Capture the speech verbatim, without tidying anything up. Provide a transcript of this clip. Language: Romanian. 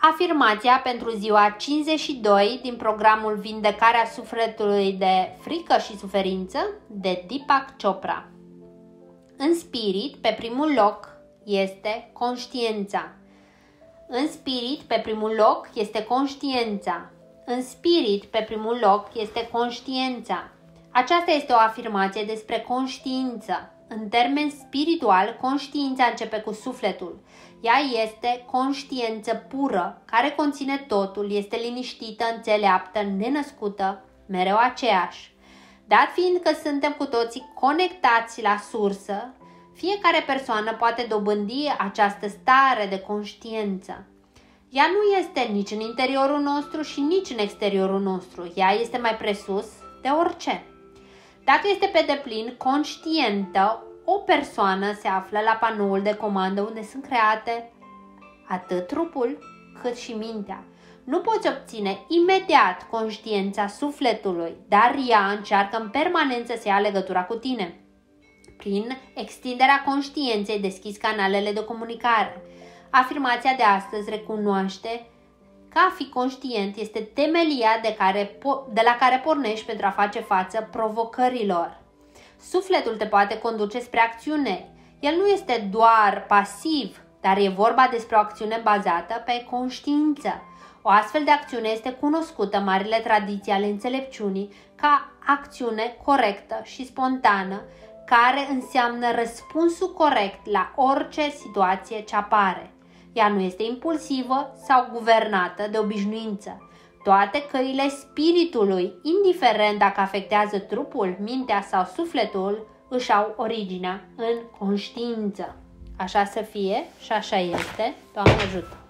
Afirmația pentru ziua cincizeci și doi din programul Vindecarea sufletului de frică și suferință de Deepak Chopra. În spirit, pe primul loc este conștiința. În spirit, pe primul loc este conștiința. În spirit, pe primul loc este conștiința. Aceasta este o afirmație despre conștiință. În termen spiritual, conștiința începe cu sufletul. Ea este conștiință pură, care conține totul, este liniștită, înțeleaptă, nenăscută, mereu aceeași. Dat fiind că suntem cu toții conectați la sursă, fiecare persoană poate dobândi această stare de conștiință. Ea nu este nici în interiorul nostru și nici în exteriorul nostru. Ea este mai presus de orice. Dacă este pe deplin conștientă, o persoană se află la panoul de comandă unde sunt create atât trupul cât și mintea. Nu poți obține imediat conștiința sufletului, dar ea încearcă în permanență să ia legătura cu tine. Prin extinderea conștiinței deschizi canalele de comunicare. Afirmația de astăzi recunoaște că a fi conștient este temelia de, care, de la care pornești pentru a face față provocărilor. Sufletul te poate conduce spre acțiune. El nu este doar pasiv, dar e vorba despre o acțiune bazată pe conștiință. O astfel de acțiune este cunoscută în marile tradiții ale înțelepciunii ca acțiune corectă și spontană, care înseamnă răspunsul corect la orice situație ce apare. Ea nu este impulsivă sau guvernată de obișnuință. Toate căile spiritului, indiferent dacă afectează trupul, mintea sau sufletul, își au originea în conștiință. Așa să fie și așa este. Doamne ajută!